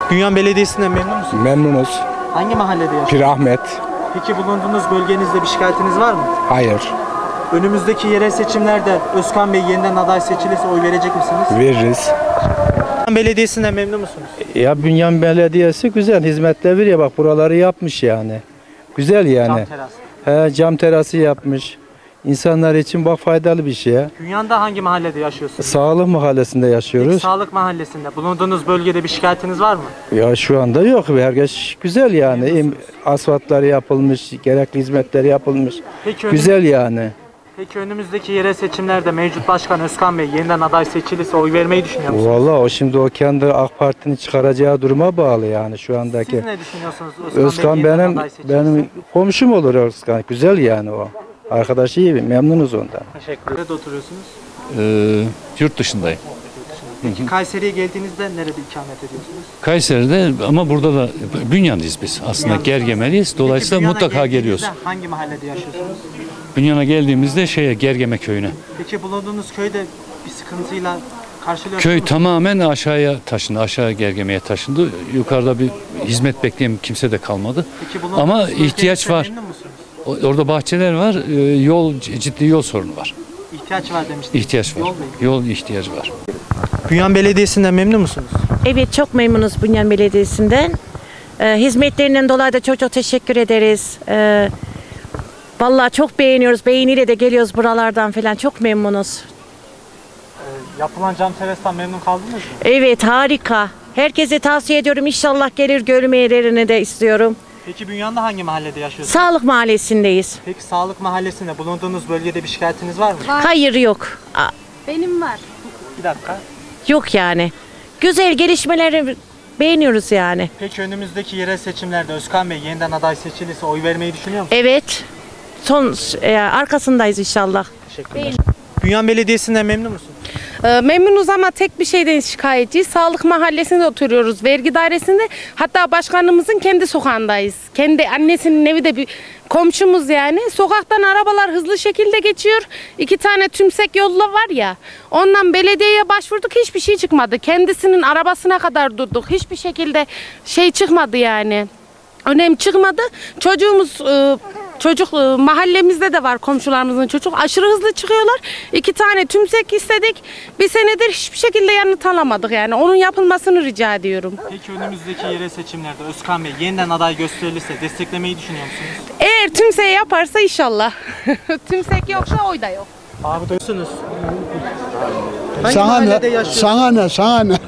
Bünyan Belediyesi'nden memnun musunuz? Memnunuz. Hangi mahallede yaşıyorsunuz? Pirahmet. Peki bulunduğunuz bölgenizde bir şikayetiniz var mı? Hayır. Önümüzdeki yerel seçimlerde Özkan Bey yeniden aday seçilirse oy verecek misiniz? Veririz. Bünyan Belediyesi'nden memnun musunuz? Ya Bünyan Belediyesi güzel hizmetler veriyor, bak buraları yapmış yani. Güzel yani. Cam teras. Cam terası yapmış. İnsanlar için bak faydalı bir şey. Bünyan'da hangi mahallede yaşıyorsunuz? Sağlık Mahallesi'nde Peki, yaşıyoruz. Sağlık Mahallesi'nde. Bulunduğunuz bölgede bir şikayetiniz var mı? Ya şu anda yok. Herkes güzel yani. Asfaltları yapılmış, gerekli hizmetler yapılmış. Peki, Güzel yani. Peki önümüzdeki yerel seçimlerde mevcut başkan Özkan Bey yeniden aday seçilirse oy vermeyi düşünüyor musunuz? Vallahi o şimdi o kendi AK Parti'nin çıkaracağı duruma bağlı yani şu andaki. Siz ne düşünüyorsunuz Özkan Bey yeniden aday seçilirse? benim komşum olur Özkan. Güzel yani o. Arkadaşı iyi, memnunuz ondan. Teşekkür ederim. Nerede oturuyorsunuz? Yurt dışındayım. Peki Kayseri'ye geldiğinizde nerede ikamet ediyorsunuz? Kayseri'de ama burada da Bünyan'dayız biz. Aslında Gergemeliyiz. Dolayısıyla Peki, mutlaka Bünyan'a geliyoruz. geldiğinizde hangi mahallede yaşıyorsunuz? Bünyan'a geldiğimizde Gergeme köyüne. Peki bulunduğunuz köyde bir sıkıntıyla karşılıyor Köy musunuz? tamamen aşağıya taşındı. Aşağı Gergeme'ye taşındı. Yukarıda bir hizmet bekleyen kimse de kalmadı. Peki, bulunduğunuz Ama bölgede ihtiyaç var. memnun musunuz? Orada bahçeler var. Ciddi yol sorunu var. İhtiyaç var demiştiniz. İhtiyaç var. Yol değil. Yol ihtiyacı var. Bünyan Belediyesi'nden memnun musunuz? Evet, çok memnunuz Bünyan Belediyesi'nden. Hizmetlerinden dolayı da çok teşekkür ederiz. Vallahi çok beğeniyoruz. Beğeniyle de geliyoruz buralardan falan. Çok memnunuz. Yapılan cam terastan memnun kaldınız mı? Evet, harika. Herkese tavsiye ediyorum. İnşallah gelir görmelerini de istiyorum. Peki Bünyan'da hangi mahallede yaşıyorsunuz? Sağlık Mahallesi'ndeyiz. Peki Sağlık Mahallesi'nde bulunduğunuz bölgede bir şikayetiniz var mı? Hayır, yok. Benim var. Bir dakika. Yok yani. Güzel gelişmeleri beğeniyoruz yani. Peki önümüzdeki yerel seçimlerde Özkan Bey yeniden aday seçilirse oy vermeyi düşünüyor musunuz? Evet. Arkasındayız inşallah. Teşekkürler. Bünyan Belediyesi'nden memnun musunuz? Memnunuz ama tek bir şeyden şikayetçiyiz. Sağlık mahallesinde oturuyoruz. Vergi dairesinde. Hatta başkanımızın kendi sokağındayız. Kendi annesinin evi de bir komşumuz yani. Sokaktan arabalar hızlı şekilde geçiyor. 2 tane tümsek yolla var ya. Ondan belediyeye başvurduk. Hiçbir şey çıkmadı. Kendisinin arabasına kadar durduk. Hiçbir şekilde şey çıkmadı yani. Önem çıkmadı. Çocuk mahallemizde de var, komşularımızın çocuk. Aşırı hızlı çıkıyorlar. 2 tane tümsek istedik. Bir senedir hiçbir şekilde yanıt alamadık yani. Onun yapılmasını rica ediyorum. Peki önümüzdeki yerel seçimlerde Özkan Bey yeniden aday gösterilirse desteklemeyi düşünüyor musunuz? Eğer tümseği yaparsa inşallah. Tümsek yoksa oy da yok. Abi duyuyorsunuz. Hangi Sana mahallede ne? yaşıyorsunuz? Sana ne? Sana ne?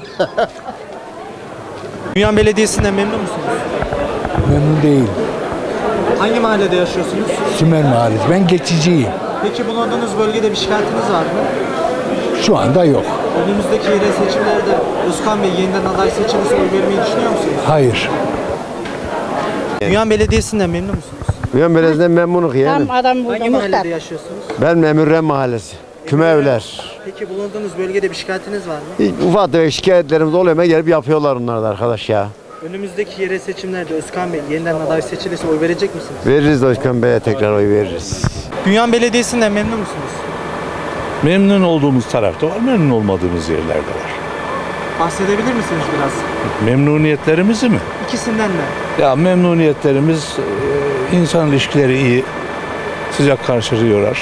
Bünyan Belediyesi'nden memnun musunuz? Memnun değil. Hangi mahallede yaşıyorsunuz? Sümer Mahallesi. Ben geçiciyim. Peki bulunduğunuz bölgede bir şikayetiniz var mı? Şu anda yok. Önümüzdeki yerel seçimlerde Özkan Bey yeniden aday seçilirse oy vermeyi düşünüyor musunuz? Hayır. Bünyan Belediyesi'nden memnun musunuz? Ben belediyeden memnunum yani. Hangi mahallede yaşıyorsunuz? Ben Emirren Mahallesi. Küme evler. Peki bulunduğunuz bölgede bir şikayetiniz var mı? Ufak tefek şikayetlerimiz oluyor ama gelip yapıyorlar onlar da arkadaş ya. Önümüzdeki yerel seçimlerde Özkan Bey yeniden aday seçilirse oy verecek misiniz? Veririz Özkan Bey'e tekrar oy veririz. Bünyan Belediyesi'nden memnun musunuz? Memnun olduğumuz tarafta var, memnun olmadığımız yerlerde var. Bahsedebilir misiniz biraz? Memnuniyetlerimizi mi? İkisinden de. Ya memnuniyetlerimiz, insan ilişkileri iyi, sıcak karşılıyorlar.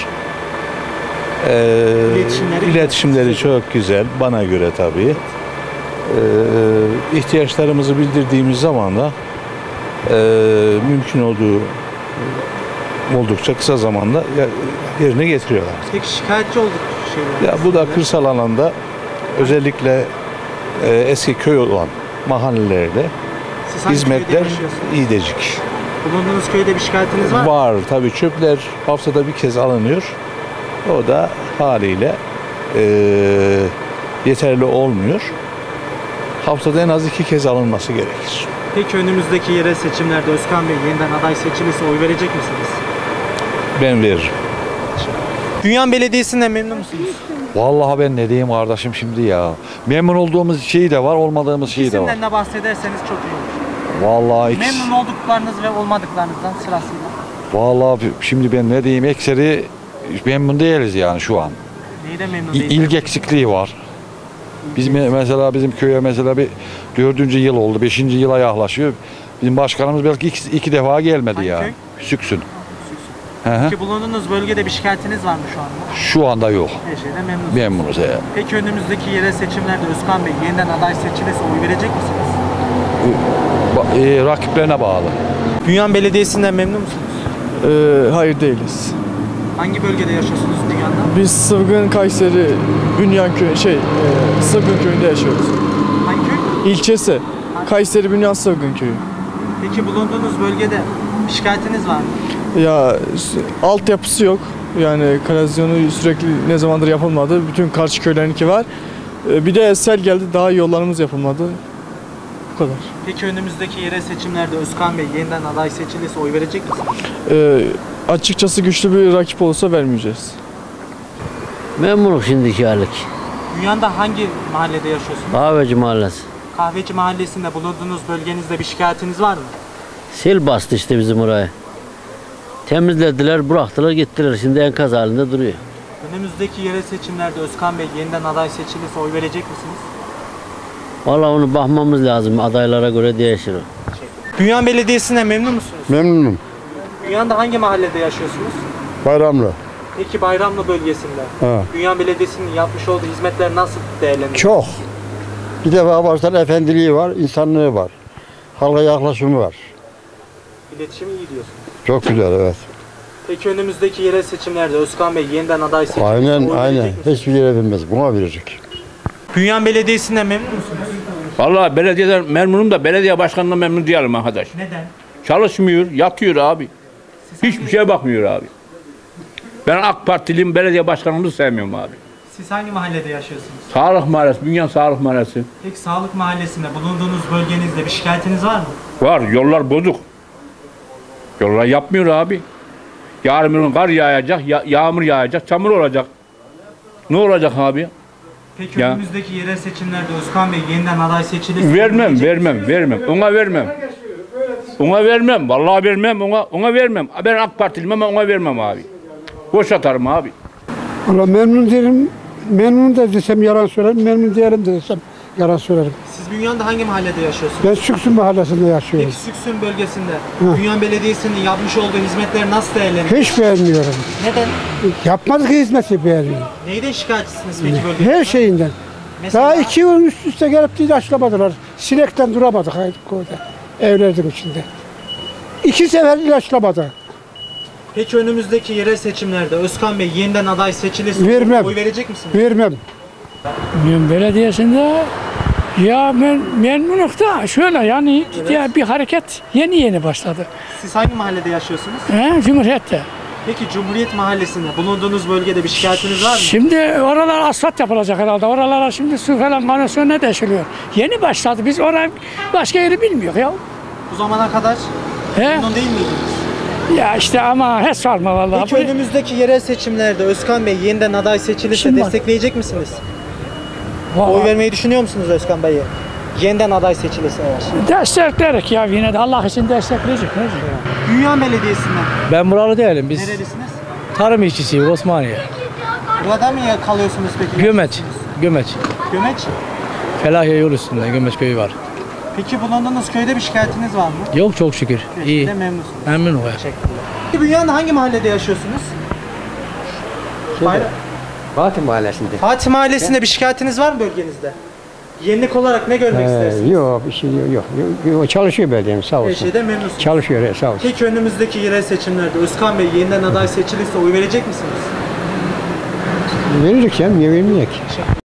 İletişimleri çok güzel, bana göre tabii. İhtiyaçlarımızı bildirdiğimiz zaman da mümkün oldukça kısa zamanda yerine getiriyorlar. Peki şikayetçi olduk şeyler. Ya bu da kırsal alanda özellikle eski köy olan mahallelerde Siz hangi hizmetler köyde yaşıyorsunuz? iyicik. Bulunduğunuz köyde bir şikayetiniz var mı? Var tabii, çöpler haftada bir kez alınıyor. O da haliyle yeterli olmuyor. Haftada en az 2 kez alınması gerekir. Peki önümüzdeki yerel seçimlerde Özkan Bey yeniden aday seçilirse oy verecek misiniz? Ben veririm. Bünyan Belediyesi'nden memnun musunuz? Vallahi ben ne diyeyim kardeşim şimdi ya. Memnun olduğumuz şey de var, olmadığımız şey de var. İkisinden de bahsederseniz çok iyi olur. Vallahi Memnun olduklarınız ve olmadıklarınızdan sırasıyla. vallahi şimdi ben ne diyeyim, ekseri memnun değiliz yani şu an. Neyden memnun değilsiniz? İlgi eksikliği var. Mesela bizim köye mesela bir 4. yıl oldu, 5. yıla yaklaşıyor. Bizim başkanımız belki iki defa gelmedi Hangi ya. köy? Süksün. Hı hı. Peki bulunduğunuz bölgede bir şikayetiniz var mı şu anda? Şu anda yok. Her şeyden memnunsunuz. Memnunuz ya. Peki önümüzdeki yerel seçimlerde Özkan Bey yeniden aday seçilirse oy verecek misiniz? Rakiplerine bağlı. Bünyan Belediyesi'nden memnun musunuz? Hayır değiliz. Hangi bölgede yaşıyorsunuz Bünyan'da? Biz Sıvgın Kayseri Bünyan köyü Sıvgın köyünde yaşıyoruz. Hangi köy? İlçesi Kayseri Bünyan Sıvgın köyü. Peki bulunduğunuz bölgede bir şikayetiniz var mı? Ya altyapısı yok. Yani kanalizasyonu sürekli ne zamandır yapılmadı. Bütün karşı köylerinki var. Bir de sel geldi, daha yollarımız yapılmadı. Bu kadar. Peki önümüzdeki yerel seçimlerde Özkan Bey yeniden aday seçilirse oy verecek misiniz? Açıkçası güçlü bir rakip olsa vermeyeceğiz. Memnunum şimdiki halik. Bünyan'da hangi mahallede yaşıyorsunuz? Kahveci Mahallesi. Kahveci Mahallesi'nde bulunduğunuz bölgenizde bir şikayetiniz var mı? Sel bastı işte bizim orayı. Temizlediler, bıraktılar, gittiler. Şimdi enkaz halinde duruyor. Önümüzdeki yerel seçimlerde Özkan Bey yeniden aday seçilirse oy verecek misiniz? Vallahi onu bakmamız lazım. Adaylara göre değişir o. Bünyan Belediyesi'nden memnun musunuz? Memnunum. Bünyan'da hangi mahallede yaşıyorsunuz? Bayramlı. Peki Bayramlı bölgesinde. Ha. Bünyan Belediyesi'nin yapmış olduğu hizmetler nasıl değerlendiriyorsunuz? Çok. Bir defa baştan efendiliği var, insanlığı var. Halka yaklaşımı var. İletişimi iyi diyorsunuz. Çok güzel, evet. Peki önümüzdeki yerel seçimlerde Özkan Bey yeniden aday seçilirse Aynen, oy aynen. verecek misiniz? Hiçbir yere binmez. Buna verecek. Bünyan Belediyesi'nden memnun musunuz? Vallahi belediyeden memnunum da belediye başkanından memnun değilim arkadaş. Neden? Çalışmıyor, yatıyor abi. Hiçbir şeye bakmıyor abi. Ben AK Partiliyim, belediye başkanımızı sevmiyorum abi. Siz hangi mahallede yaşıyorsunuz? Sağlık Mahallesi, Bünyan Sağlık Mahallesi. Peki Sağlık Mahallesi'nde bulunduğunuz bölgenizde bir şikayetiniz var mı? Var, yollar bozuk. Yollar yapmıyor abi. Yarın kar yağacak, yağmur yağacak, çamur olacak. Ne olacak abi? Peki Ya. önümüzdeki yerel seçimlerde Özkan Bey yeniden aday seçilirse Vermem. Ona vermem. Ona vermem. Vallahi vermem. Ona vermem. Ben AK Partiliyim ama ona vermem abi. Boş atarım abi. Valla memnun değilim. Memnun da desem yalan söylerim, memnun değilim de desem yalan söylerim. Siz Bünyan'da hangi mahallede yaşıyorsunuz? Ben Süksün mahallesinde yaşıyorum. Peki Süksün bölgesinde Bünyan Belediyesi'nin yapmış olduğu hizmetleri nasıl değerlendiriyorsunuz? Hiç beğenmiyorum. Neden? Yapmadık hizmeti beğenmiyorum. Neyden şikayetçisiniz peki bölgede? Her şeyinden. Mesela? Daha 2 yıl üst üste gelip ilaçlamadılar. Sinekten duramadık orada. Evlerin içinde. 2 sefer ilaçlamadı. Peki önümüzdeki yerel seçimlerde Özkan Bey yeniden aday seçilirse Vermem. oy verecek misiniz? Vermem. Bünyan Belediyesi'nde ya memnunum da şöyle yani ya bir hareket yeni başladı. Siz hangi mahallede yaşıyorsunuz? Cumhuriyet'te. Peki Cumhuriyet Mahallesi'nde bulunduğunuz bölgede bir şikayetiniz var mı? Şimdi oralar asfalt yapılacak herhalde. Oralara şimdi su falan kanasyon ne deşiliyor. Yeni başladı. Biz orayı başka yeri bilmiyor ya. Bu zamana kadar memnun değil miydiniz? Ya işte ama hiç sorma vallahi. Peki önümüzdeki yerel seçimlerde Özkan Bey yeniden aday seçilirse Şimdi destekleyecek misiniz? Vallahi Oy vermeyi düşünüyor musunuz Özkan Bey'e? Yeniden aday seçilirse eğer. desteklerik ya yine de Allah için destekleyecek. Bünyan Belediyesi'nden. Ben buralı değilim. Biz Nerelisiniz? tarım işçisiyiz Osmaniye. Burada mı kalıyorsunuz peki? Gömeç. Gömeç? Felahiye yol üstünde Gömeç köyü var. Peki bulunduğunuz köyde bir şikayetiniz var mı? Yok çok şükür. İyi. Memnunsunuz. Memnunum. Peki Bünyan'da hangi mahallede yaşıyorsunuz? Fatih Mahallesi'nde. Fatih Mahallesi'nde bir şikayetiniz var mı bölgenizde? Yenilik olarak ne görmek istersiniz? Yok bir şey yok. Çalışıyor belediyemiz sağ olsun. Her şeyde memnunsunuz. Çalışıyor sağ olsun. Peki önümüzdeki yerel seçimlerde Özkan Bey yeniden aday seçilirse oy verecek misiniz? Verecek ya, niye vermeyecek?